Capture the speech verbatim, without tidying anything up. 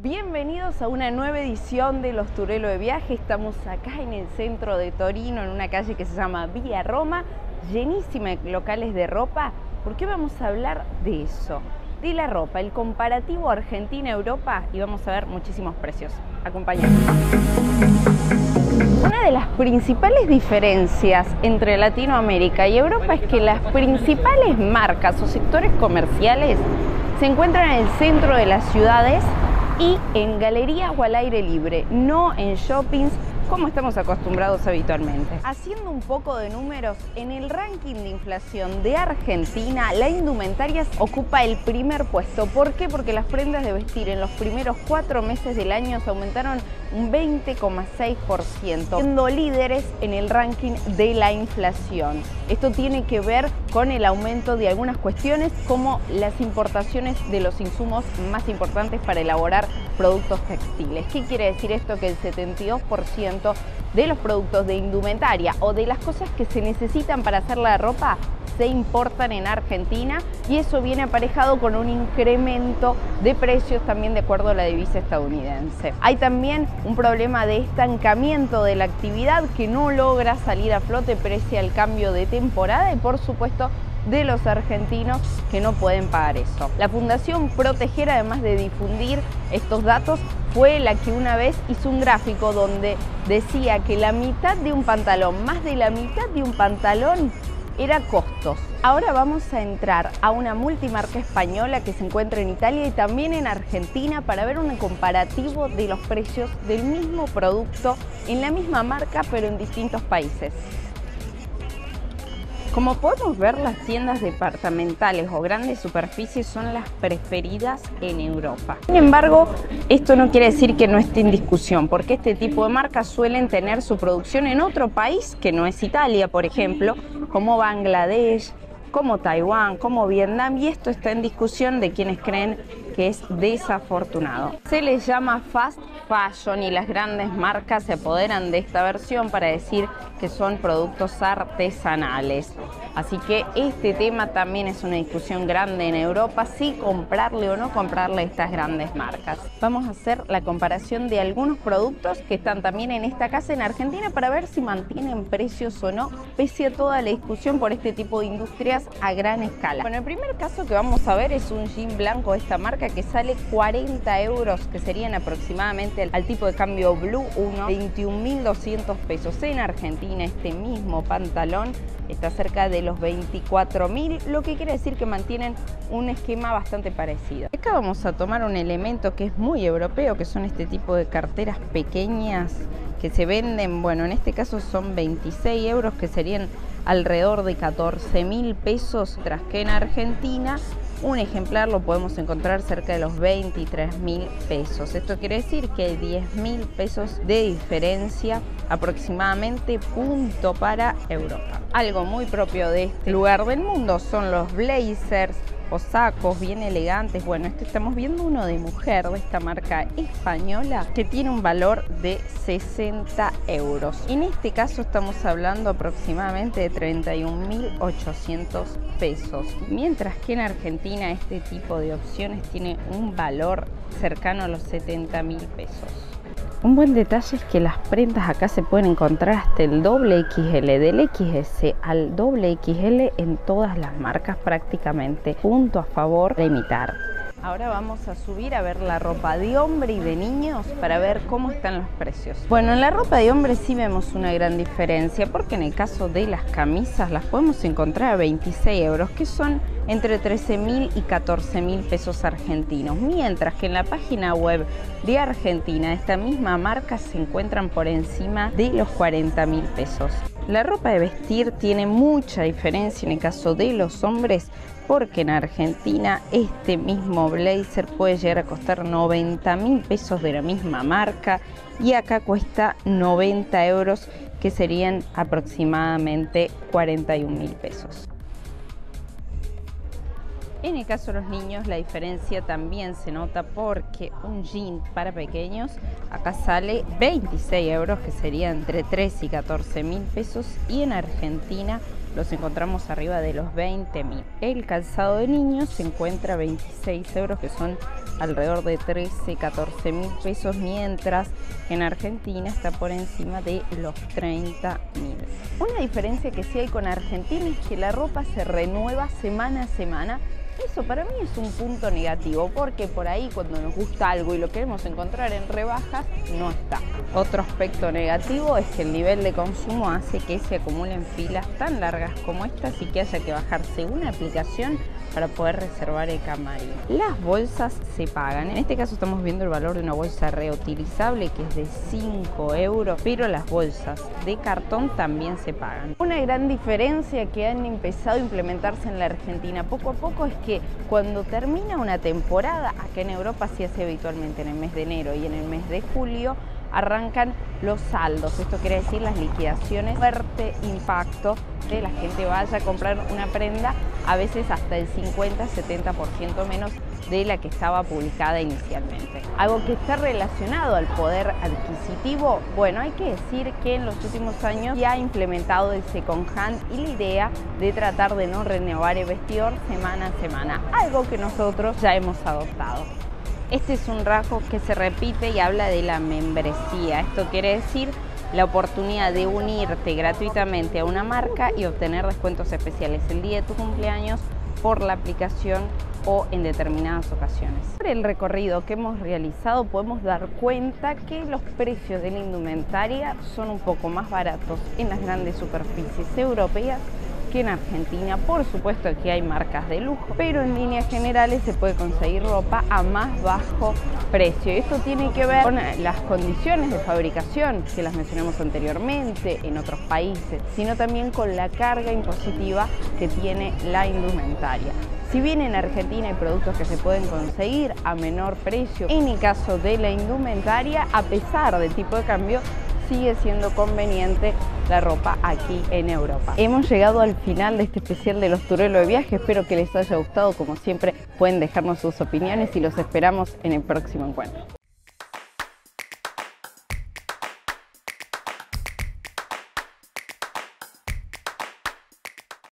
Bienvenidos a una nueva edición de Los Turelo de Viaje. Estamos acá en el centro de Torino, en una calle que se llama Vía Roma, llenísima de locales de ropa. ¿Por qué vamos a hablar de eso? De la ropa, el comparativo Argentina-Europa, y vamos a ver muchísimos precios. Acompáñame. Una de las principales diferencias entre Latinoamérica y Europa es que las principales marcas o sectores comerciales se encuentran en el centro de las ciudades y en galerías o al aire libre, no en shoppings como estamos acostumbrados habitualmente. Haciendo un poco de números, en el ranking de inflación de Argentina, la indumentaria ocupa el primer puesto. ¿Por qué? Porque las prendas de vestir en los primeros cuatro meses del año se aumentaron un veinte coma seis por ciento, siendo líderes en el ranking de la inflación. Esto tiene que ver con el aumento de algunas cuestiones como las importaciones de los insumos más importantes para elaborar productos textiles. ¿Qué quiere decir esto? Que el setenta y dos por ciento de los productos de indumentaria o de las cosas que se necesitan para hacer la ropa se importan en Argentina, y eso viene aparejado con un incremento de precios también de acuerdo a la divisa estadounidense. Hay también un problema de estancamiento de la actividad que no logra salir a flote pese al cambio de temporada y por supuesto de los argentinos que no pueden pagar eso. La Fundación Proteger, además de difundir estos datos, fue la que una vez hizo un gráfico donde decía que la mitad de un pantalón, más de la mitad de un pantalón, era costos. Ahora vamos a entrar a una multimarca española que se encuentra en Italia y también en Argentina para ver un comparativo de los precios del mismo producto en la misma marca pero en distintos países. Como podemos ver, las tiendas departamentales o grandes superficies son las preferidas en Europa. Sin embargo, esto no quiere decir que no esté en discusión, porque este tipo de marcas suelen tener su producción en otro país que no es Italia, por ejemplo, como Bangladesh, como Taiwán, como Vietnam, y esto está en discusión de quienes creen que es desafortunado. Se les llama fast fashion y las grandes marcas se apoderan de esta versión para decir que son productos artesanales. Así que este tema también es una discusión grande en Europa, si comprarle o no comprarle a estas grandes marcas. Vamos a hacer la comparación de algunos productos que están también en esta casa en Argentina para ver si mantienen precios o no, pese a toda la discusión por este tipo de industrias a gran escala. Bueno, el primer caso que vamos a ver es un jean blanco de esta marca que sale cuarenta euros, que serían aproximadamente al tipo de cambio Blue uno, veintiún mil doscientos pesos. En Argentina este mismo pantalón está cerca de los veinticuatro mil, lo que quiere decir que mantienen un esquema bastante parecido. Acá vamos a tomar un elemento que es muy europeo, que son este tipo de carteras pequeñas que se venden, bueno, en este caso son veintiséis euros, que serían alrededor de catorce mil pesos, tras que en Argentina un ejemplar lo podemos encontrar cerca de los veintitrés mil pesos. Esto quiere decir que hay diez mil pesos de diferencia aproximadamente, punto para Europa. Algo muy propio de este lugar del mundo son los blazers o sacos bien elegantes. Bueno, este estamos viendo uno de mujer de esta marca española que tiene un valor de sesenta euros. En este caso estamos hablando aproximadamente de treinta y un mil ochocientos pesos, mientras que en Argentina este tipo de opciones tiene un valor cercano a los setenta mil pesos. Un buen detalle es que las prendas acá se pueden encontrar hasta el doble equis ele, del equis ese al doble equis ele en todas las marcas prácticamente. Punto a favor de imitar. Ahora vamos a subir a ver la ropa de hombre y de niños para ver cómo están los precios. Bueno, en la ropa de hombre sí vemos una gran diferencia, porque en el caso de las camisas las podemos encontrar a veintiséis euros, que son entre trece mil y catorce mil pesos argentinos, mientras que en la página web de Argentina esta misma marca se encuentran por encima de los cuarenta mil pesos. La ropa de vestir tiene mucha diferencia en el caso de los hombres, porque en Argentina este mismo blazer puede llegar a costar noventa mil pesos de la misma marca, y acá cuesta noventa euros, que serían aproximadamente cuarenta y un mil pesos. En el caso de los niños la diferencia también se nota, porque un jean para pequeños acá sale veintiséis euros, que sería entre trece y catorce mil pesos, y en Argentina los encontramos arriba de los veinte mil. El calzado de niños se encuentra a veintiséis euros, que son alrededor de trece, catorce mil pesos, mientras en Argentina está por encima de los treinta mil. Una diferencia que sí hay con Argentina es que la ropa se renueva semana a semana. Eso para mí es un punto negativo, porque por ahí cuando nos gusta algo y lo queremos encontrar en rebajas, no está. Otro aspecto negativo es que el nivel de consumo hace que se acumulen filas tan largas como estas y que haya que bajarse una aplicación para poder reservar el camarín. Las bolsas se pagan. En este caso estamos viendo el valor de una bolsa reutilizable, que es de cinco euros, pero las bolsas de cartón también se pagan. Una gran diferencia que han empezado a implementarse en la Argentina poco a poco es que cuando termina una temporada, acá en Europa se hace habitualmente en el mes de enero y en el mes de julio, arrancan los saldos. Esto quiere decir las liquidaciones. Fuerte impacto de la gente vaya a comprar una prenda, a veces hasta el cincuenta a setenta por ciento menos de la que estaba publicada inicialmente. Algo que está relacionado al poder adquisitivo, bueno, hay que decir que en los últimos años ya ha implementado el second hand y la idea de tratar de no renovar el vestidor semana a semana, algo que nosotros ya hemos adoptado. Este es un rasgo que se repite y habla de la membresía. Esto quiere decir la oportunidad de unirte gratuitamente a una marca y obtener descuentos especiales el día de tu cumpleaños por la aplicación o en determinadas ocasiones. Por el recorrido que hemos realizado podemos dar cuenta que los precios de la indumentaria son un poco más baratos en las grandes superficies europeas que en Argentina. Por supuesto que hay marcas de lujo, pero en líneas generales se puede conseguir ropa a más bajo precio. Esto tiene que ver con las condiciones de fabricación, que las mencionamos anteriormente en otros países, sino también con la carga impositiva que tiene la indumentaria. Si bien en Argentina hay productos que se pueden conseguir a menor precio, en el caso de la indumentaria, a pesar del tipo de cambio, sigue siendo conveniente la ropa aquí en Europa. Hemos llegado al final de este especial de los Turuelo de Viaje. Espero que les haya gustado. Como siempre, pueden dejarnos sus opiniones y los esperamos en el próximo encuentro.